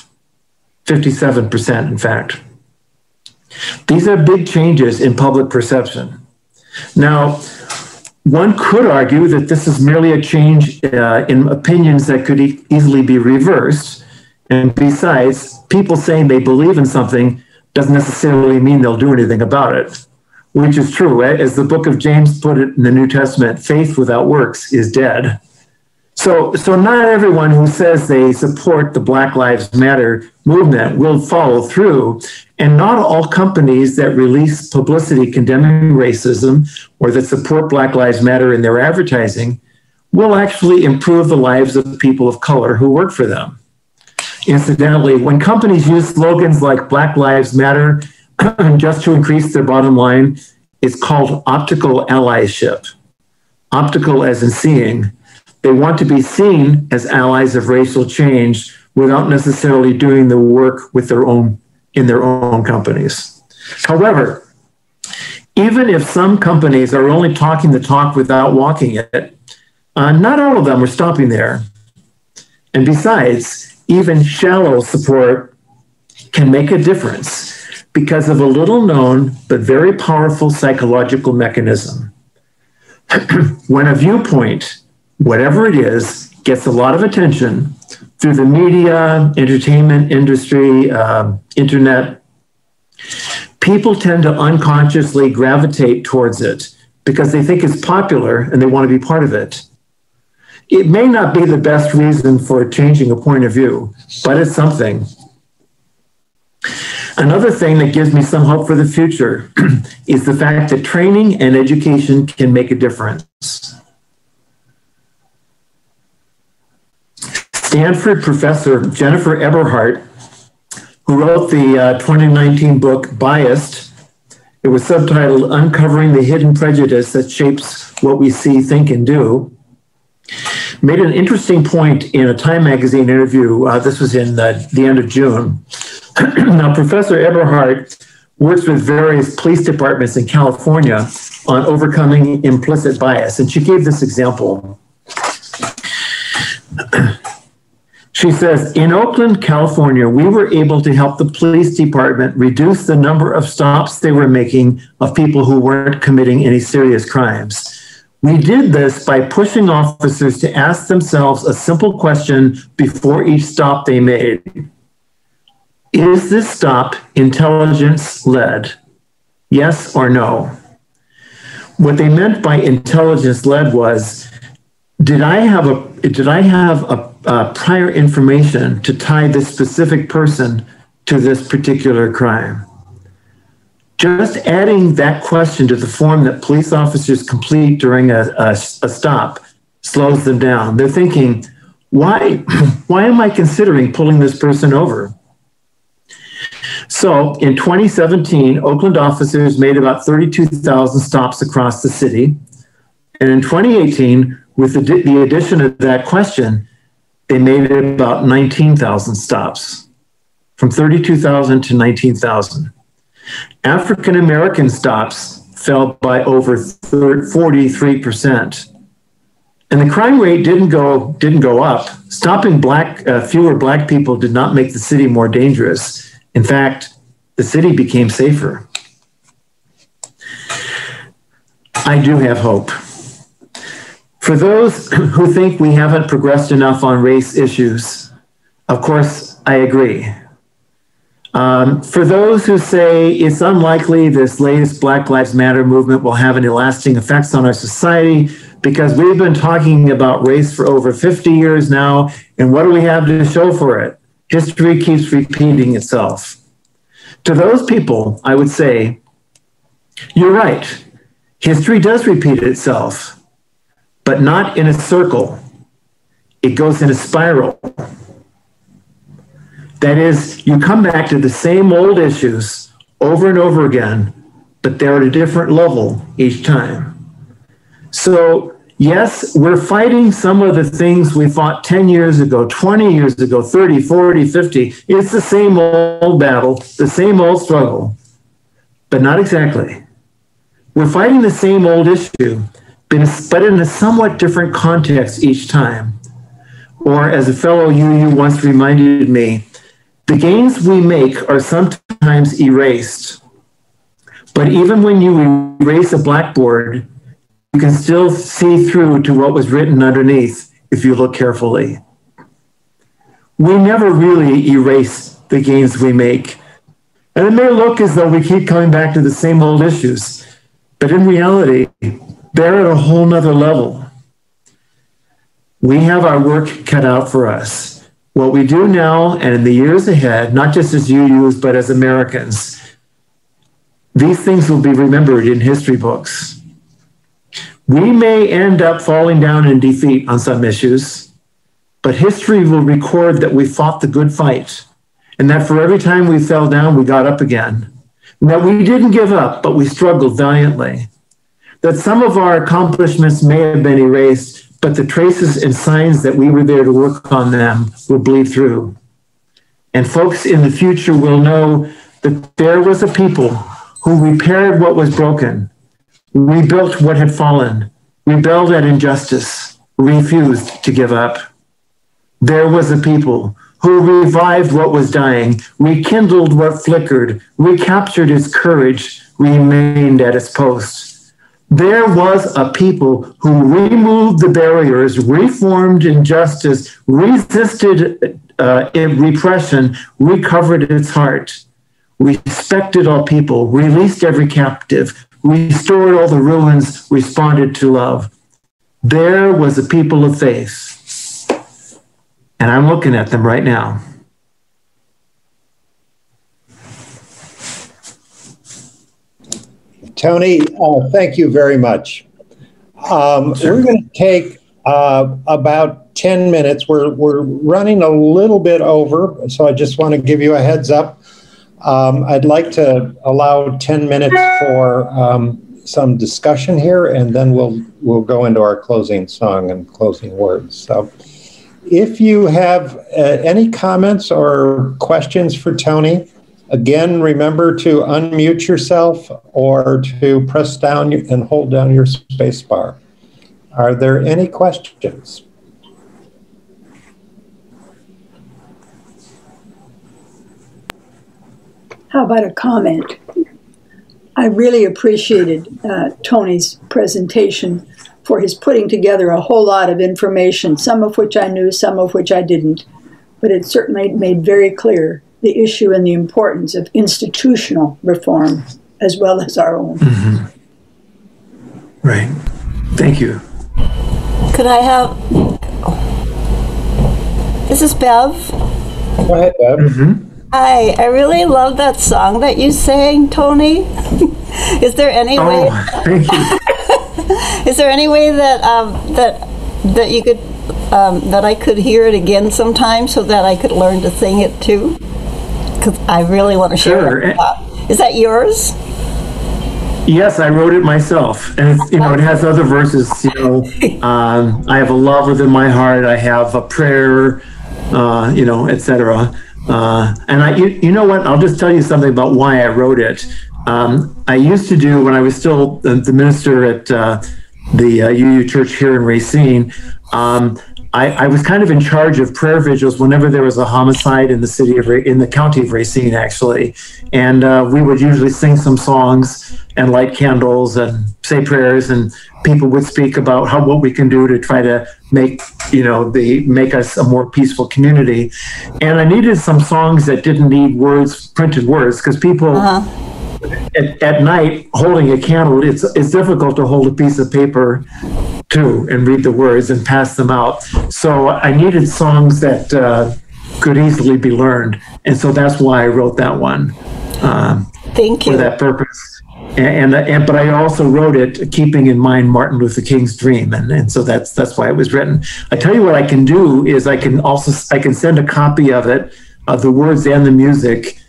57%, in fact. These are big changes in public perception. Now, one could argue that this is merely a change in opinions that could easily be reversed. And besides, people saying they believe in something doesn't necessarily mean they'll do anything about it, which is true. As the book of James put it in the New Testament, faith without works is dead. So not everyone who says they support the Black Lives Matter movement will follow through. And not all companies that release publicity condemning racism or that support Black Lives Matter in their advertising will actually improve the lives of people of color who work for them. Incidentally, when companies use slogans like Black Lives Matter just to increase their bottom line, it's called optical allyship. Optical as in seeing. They want to be seen as allies of racial change without necessarily doing the work in their own companies. However, even if some companies are only talking the talk without walking it, not all of them are stopping there. And besides, even shallow support can make a difference because of a little known but very powerful psychological mechanism. When a viewpoint, whatever it is, gets a lot of attention through the media, entertainment industry, internet, people tend to unconsciously gravitate towards it because they think it's popular and they want to be part of it. It may not be the best reason for changing a point of view, but it's something. Another thing that gives me some hope for the future is the fact that training and education can make a difference. Stanford professor Jennifer Eberhardt, who wrote the 2019 book Biased, it was subtitled Uncovering the Hidden Prejudice That Shapes What We See, Think, and Do, made an interesting point in a Time magazine interview. This was in the end of June. Now, Professor Eberhardt works with various police departments in California on overcoming implicit bias. And she gave this example. She says, in Oakland, California, we were able to help the police department reduce the number of stops they were making of people who weren't committing any serious crimes. We did this by pushing officers to ask themselves a simple question before each stop they made. Is this stop intelligence-led? Yes or no? What they meant by intelligence-led was, did I have a prior information to tie this specific person to this particular crime? Just adding that question to the form that police officers complete during a stop slows them down. They're thinking, why am I considering pulling this person over? So in 2017, Oakland officers made about 32,000 stops across the city. And in 2018, with the addition of that question, they made about 19,000 stops, from 32,000 to 19,000. African-American stops fell by over 43%. And the crime rate didn't go up. Stopping fewer Black people did not make the city more dangerous. In fact, the city became safer. I do have hope. For those who think we haven't progressed enough on race issues, of course, I agree. For those who say it's unlikely this latest Black Lives Matter movement will have any lasting effects on our society because we've been talking about race for over 50 years now, and what do we have to show for it? History keeps repeating itself. To those people, I would say, you're right. History does repeat itself, but not in a circle. It goes in a spiral. That is, you come back to the same old issues over and over again, but they're at a different level each time. So, yes, we're fighting some of the things we fought 10 years ago, 20 years ago, 30, 40, 50. It's the same old battle, the same old struggle, but not exactly. We're fighting the same old issue, but in a somewhat different context each time. Or as a fellow UU once reminded me, the gains we make are sometimes erased. But even when you erase a blackboard, you can still see through to what was written underneath if you look carefully. We never really erase the gains we make. And it may look as though we keep coming back to the same old issues, but in reality, they're at a whole nother level. We have our work cut out for us. What we do now and in the years ahead, not just as UUs, but as Americans, these things will be remembered in history books. We may end up falling down in defeat on some issues, but history will record that we fought the good fight, and that for every time we fell down, we got up again. And that we didn't give up, but we struggled valiantly. That some of our accomplishments may have been erased, but the traces and signs that we were there to work on them will bleed through. And folks in the future will know that there was a people who repaired what was broken, rebuilt what had fallen, rebelled at injustice, refused to give up. There was a people who revived what was dying, rekindled what flickered, recaptured its courage, remained at its post. There was a people who removed the barriers, reformed injustice, resisted repression, recovered its heart, respected all people, released every captive, restored all the ruins, responded to love. There was a people of faith. And I'm looking at them right now. Tony, thank you very much. We're going to take about 10 minutes. We're running a little bit over, so I just want to give you a heads up. I'd like to allow 10 minutes for some discussion here, and then we'll go into our closing song and closing words. So if you have any comments or questions for Tony, again, remember to unmute yourself or to press down and hold down your space bar. Are there any questions? How about a comment? I really appreciated Tony's presentation for his putting together a whole lot of information, some of which I knew, some of which I didn't. But it certainly made very clear the issue and the importance of institutional reform as well as our own. Mm-hmm. Right. Thank you. Could I have... This is Bev. Go ahead, Bev. Mm-hmm. Hi, I really love that song that you sang, Tony. Is there any way... Thank you. Is there any way that that you could that I could hear it again sometime so that I could learn to sing it too? Because I really want to share it. Is that yours? Yes, I wrote it myself, and it has other verses. I have a love within my heart. I have a prayer, etc. And you know what? I'll just tell you something about why I wrote it. I used to do, when I was still the minister at the UU Church here in Racine, I was kind of in charge of prayer vigils whenever there was a homicide in the county of Racine, actually. And we would usually sing some songs and light candles and say prayers, and people would speak about what we can do to try to make us a more peaceful community. And I needed some songs that didn't need printed words, because people at night holding a candle, it's difficult to hold a piece of paper too and read the words and pass them out. So I needed songs that could easily be learned, and so that's why I wrote that one. Thank you for that purpose. but I also wrote it keeping in mind Martin Luther King's dream, and so that's why it was written. I tell you what I can do is I can send a copy of it, of the words and the music,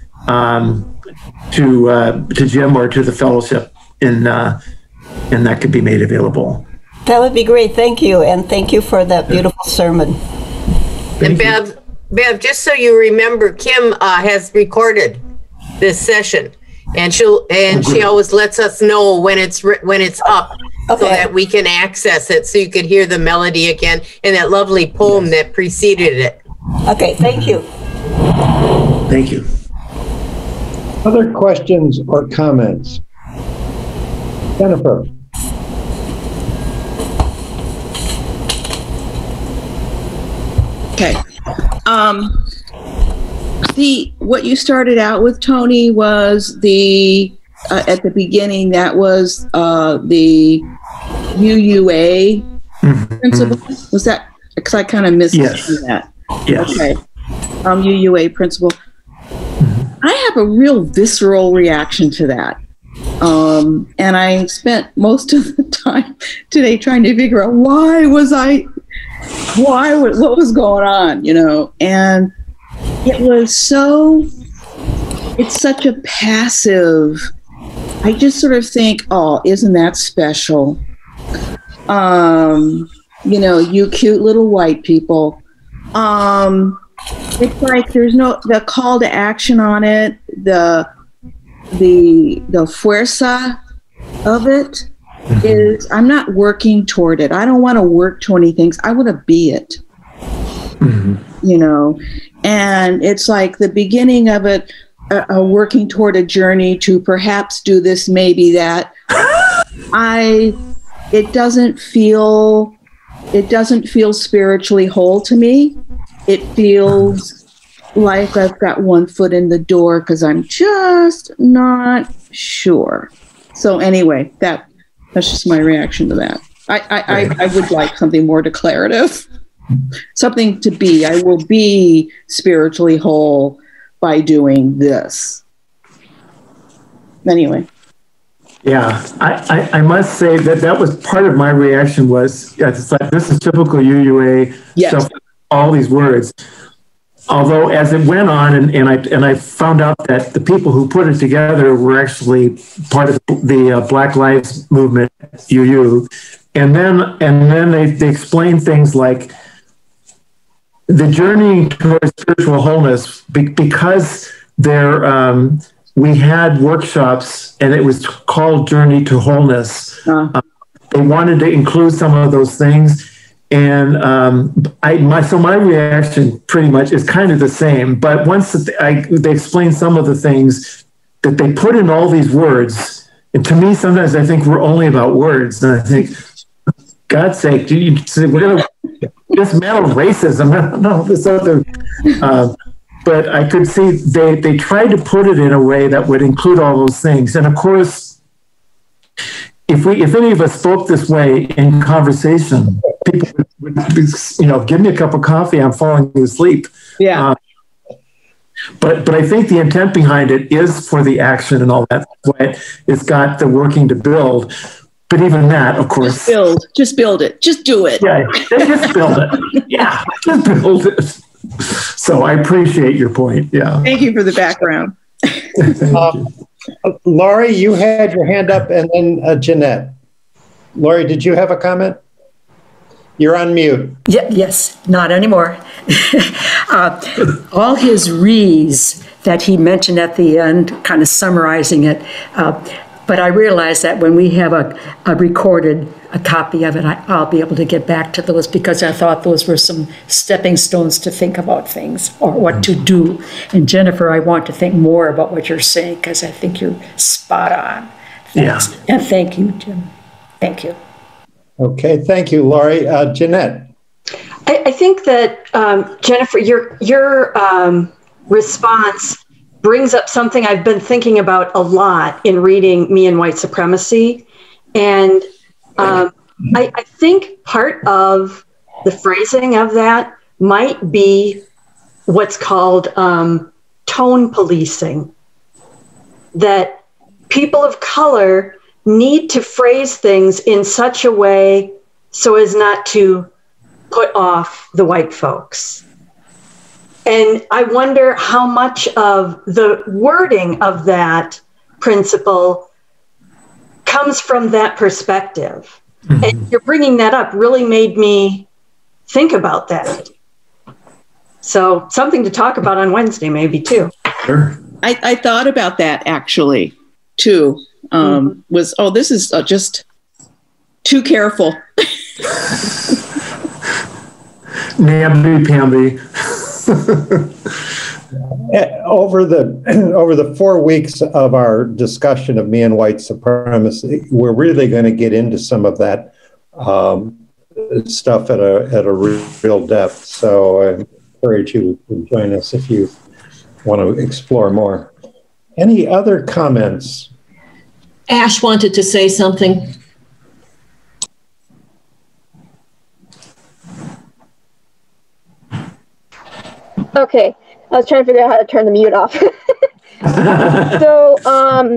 to Jim or to the fellowship, and that could be made available. That would be great. Thank you, and thank you for that beautiful sermon. And Bev, just so you remember, Kim has recorded this session. And she always lets us know when it's up, so that we can access it, so you can hear the melody again and that lovely poem that preceded it. Okay, thank you. Thank you. Other questions or comments? Jennifer. Okay. What you started out with, Tony, was at the beginning, that was the UUA principle. Was that, because I kind of missed that. Yes. Okay. UUA principle. I have a real visceral reaction to that. And I spent most of the time today trying to figure out what was going on, and it's such a passive, I just sort of think, oh, isn't that special? You cute little white people. It's like there's the call to action on it, the fuerza of it is, I'm not working toward it. I don't want to work toward any things. I want to be it. And it's like the beginning of it, working toward a journey to perhaps do this, maybe that. It doesn't feel spiritually whole to me. It feels like I've got one foot in the door because I'm just not sure. So anyway, that's just my reaction to that. I would like something more declarative. Something to be. I will be spiritually whole by doing this. Anyway. Yeah, I must say that was part of my reaction was, it's like, this is typical UUA stuff, all these words. Although as it went on and I found out that the people who put it together were actually part of the Black Lives Movement, UU. And then they explained things like, the journey towards spiritual wholeness, because we had workshops and it was called Journey to Wholeness. They wanted to include some of those things. And my reaction pretty much is kind of the same. But once they explained some of the things that they put in all these words, and to me, sometimes I think we're only about words. And I think, God's sake, we're going to dismantle racism. I don't know, this other, but I could see they tried to put it in a way that would include all those things. And of course, if any of us spoke this way in conversation, people would give me a cup of coffee, I'm falling asleep. Yeah. But I think the intent behind it is for the action and all that. It's got the working to build. But even that, of course. Just build it. Just do it. Yeah, just build it. Yeah, just build it. So I appreciate your point. Yeah. Thank you for the background. Laurie, you had your hand up, and then Jeanette. Laurie, did you have a comment? You're on mute. Yes, not anymore. All his re's that he mentioned at the end, kind of summarizing it, but I realize that when we have a recorded copy of it, I'll be able to get back to those, because I thought those were some stepping stones to think about things or what to do. And Jennifer, I want to think more about what you're saying, because I think you're spot on. Thanks. Yeah. And thank you, Jim. Thank you. Okay, thank you, Laurie. Jeanette. I think that, Jennifer, your response brings up something I've been thinking about a lot in reading Me and White Supremacy. And I think part of the phrasing of that might be what's called tone policing. That people of color need to phrase things in such a way so as not to put off the white folks. And I wonder how much of the wording of that principle comes from that perspective. Mm-hmm. And you're bringing that up really made me think about that. So something to talk about on Wednesday, maybe too. Sure. I thought about that actually too. Was, oh, this is just too careful. Namby-pamby. Over the 4 weeks of our discussion of me and white supremacy, we're really going to get into some of that stuff at a real depth. So I encourage you to join us if you want to explore more. Any other comments? Ash wanted to say something. Okay, I was trying to figure out how to turn the mute off. So,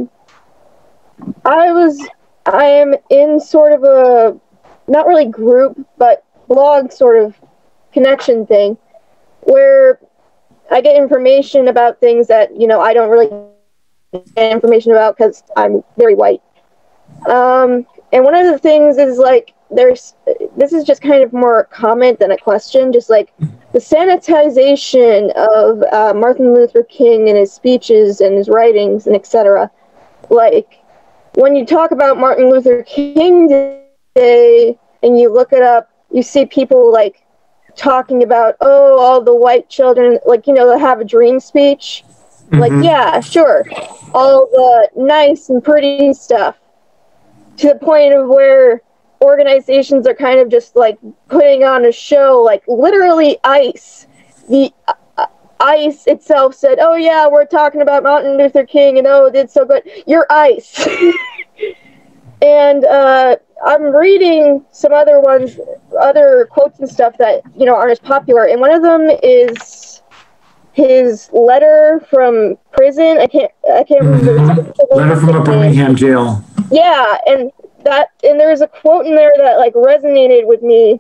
I am in sort of a, not really group, but blog sort of connection thing, where I get information about things that, you know, I don't really get information about because I'm very white. And one of the things is like, this is just kind of more a comment than a question, just like the sanitization of Martin Luther King and his speeches and his writings and etc. Like, when you talk about Martin Luther King Day and you look it up, you see people like talking about, oh, all the white children, like, you know, the Have a Dream speech. Mm-hmm. Like, yeah, sure. All the nice and pretty stuff. To the point of where organizations are kind of just like putting on a show, like literally ICE. The ICE itself said, oh yeah, we're talking about Martin Luther King and oh, it's so good. You're ICE. And I'm reading some other quotes and stuff that, you know, aren't as popular. And one of them is his letter from prison. I can't remember. Mm-hmm. Letter from a Birmingham jail. Yeah, and there's a quote in there that like resonated with me.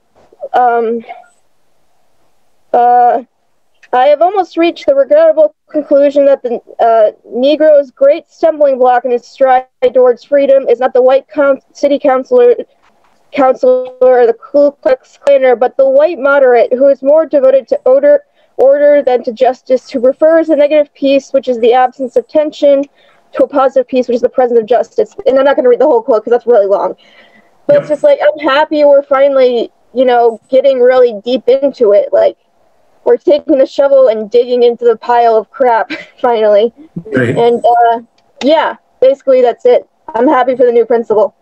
I have almost reached the regrettable conclusion that the Negro's great stumbling block in his stride towards freedom is not the white city councilor or the Ku Klux Klaner, but the white moderate who is more devoted to order than to justice, who prefers a negative peace, which is the absence of tension, to a positive peace, which is the presence of justice. And I'm not going to read the whole quote because that's really long. But It's just like, I'm happy we're finally, you know, getting really deep into it. Like, we're taking the shovel and digging into the pile of crap, finally. Right. And, yeah, basically that's it. I'm happy for the new principal.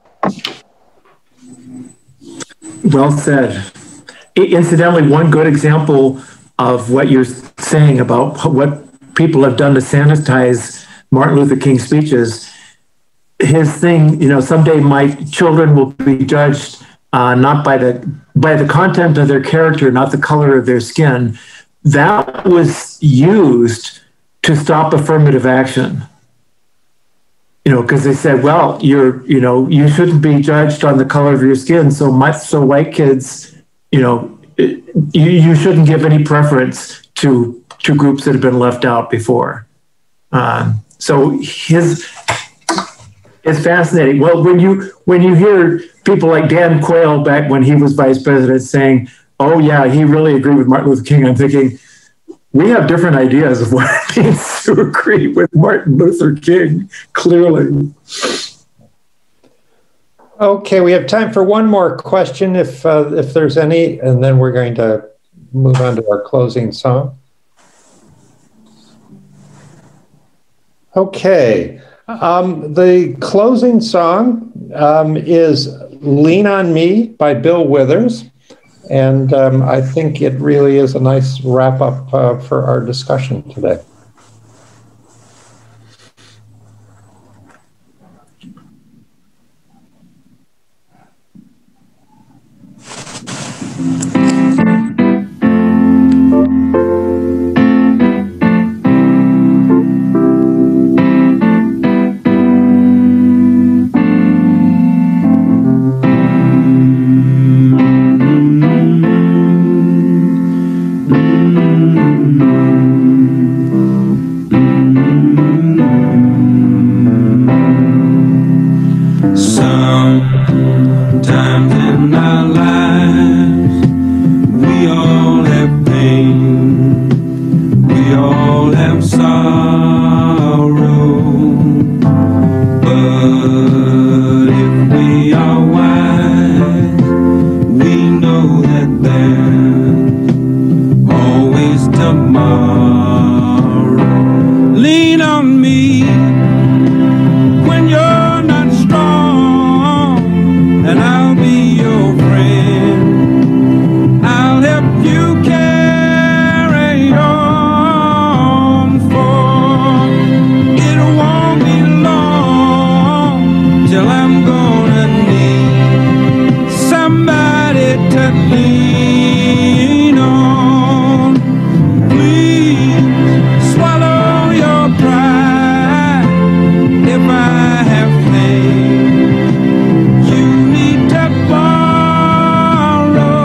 Well said. Incidentally, one good example of what you're saying about what people have done to sanitize Martin Luther King speeches, his thing, you know, someday my children will be judged not by the content of their character, not the color of their skin. That was used to stop affirmative action. You know, because they said, well, you shouldn't be judged on the color of your skin. So white kids, you know, you shouldn't give any preference to groups that have been left out before. So it's fascinating. Well, when you hear people like Dan Quayle back when he was vice president saying, oh yeah, he really agreed with Martin Luther King, I'm thinking, we have different ideas of what it means to agree with Martin Luther King, clearly. Okay, we have time for one more question if there's any, and then we're going to move on to our closing song. Okay, the closing song is Lean on Me by Bill Withers. And I think it really is a nice wrap up for our discussion today. to lean on. Please swallow your pride. If I have faith, you need to borrow,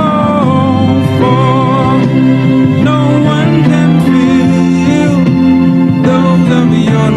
for no one can fill those of your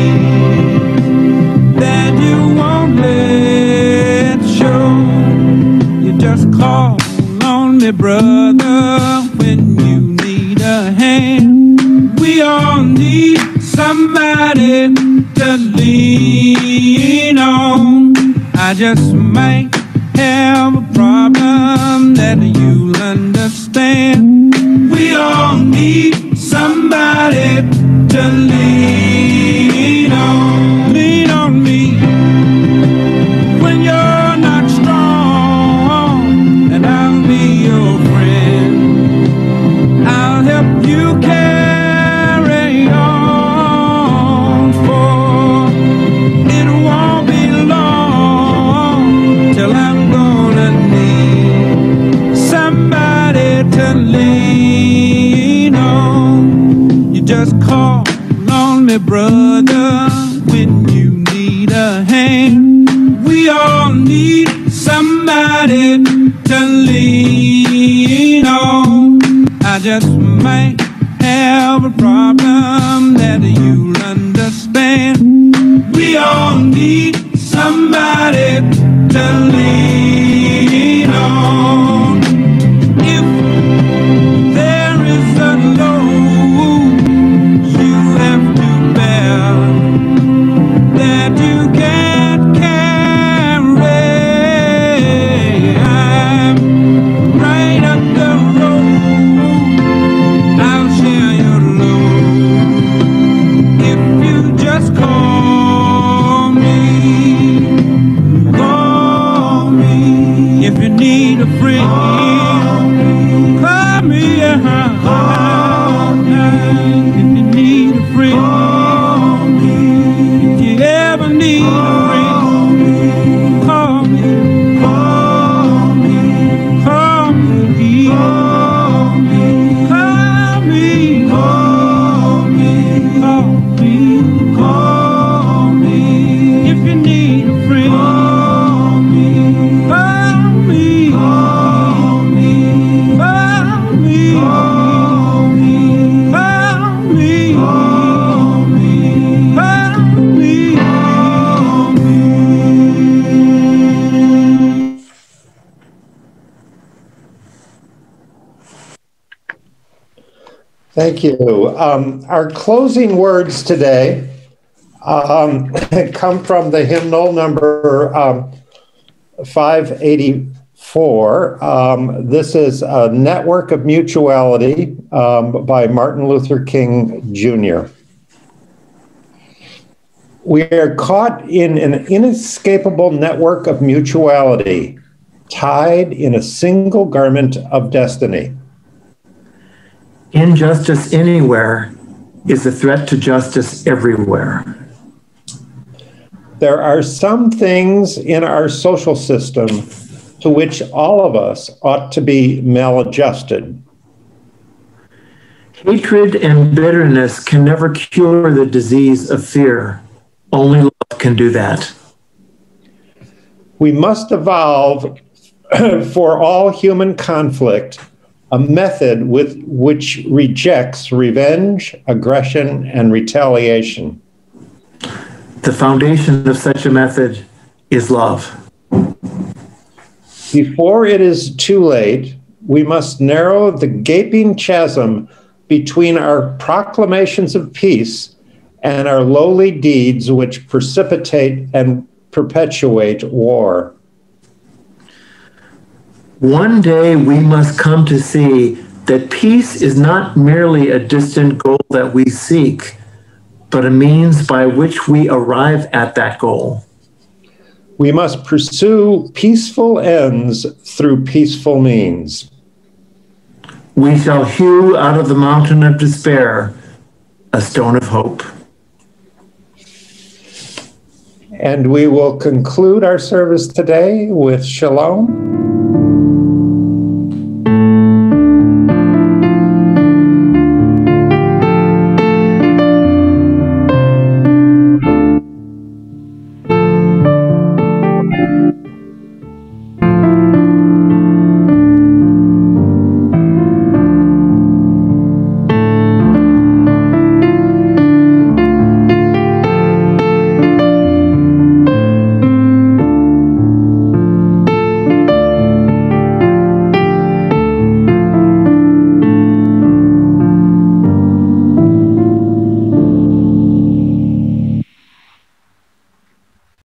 needs that you won't let show. You just call on me, brother, when you need a hand. We all need somebody to lean on. I just might have a problem that you'll understand. We all need somebody to lean on. Lean on me when you're not strong, and I'll be your friend. I'll help you carry on, for it won't be long till I'm gonna need somebody to lean on. You just call on me, brother, when you need a hand. We all need somebody to lean on. I just might have a problem that you'll understand. We all need somebody to lean on. If there is a load you have to bear that you can't carry, I'm right up the road. I'll share your load if you just call me. Call me if you need a friend. Call me, if you need a friend. If you ever need a friend, call me. Call me. Call me. Call me. Call me. Call me. Call me. Call me. If you need a friend, call me. Call me. Call me. Call me. Call me. Call me. Call me. Call me. Thank you. Our closing words today come from the hymnal number 584. This is a Network of Mutuality by Martin Luther King Jr. We are caught in an inescapable network of mutuality, tied in a single garment of destiny. Injustice anywhere is a threat to justice everywhere. There are some things in our social system to which all of us ought to be maladjusted. Hatred and bitterness can never cure the disease of fear. Only love can do that. We must evolve for all human conflict a method which rejects revenge, aggression, and retaliation. The foundation of such a method is love. Before it is too late, we must narrow the gaping chasm between our proclamations of peace and our lowly deeds which precipitate and perpetuate war. One day we must come to see that peace is not merely a distant goal that we seek, but a means by which we arrive at that goal. We must pursue peaceful ends through peaceful means. We shall hew out of the mountain of despair a stone of hope. And we will conclude our service today with shalom.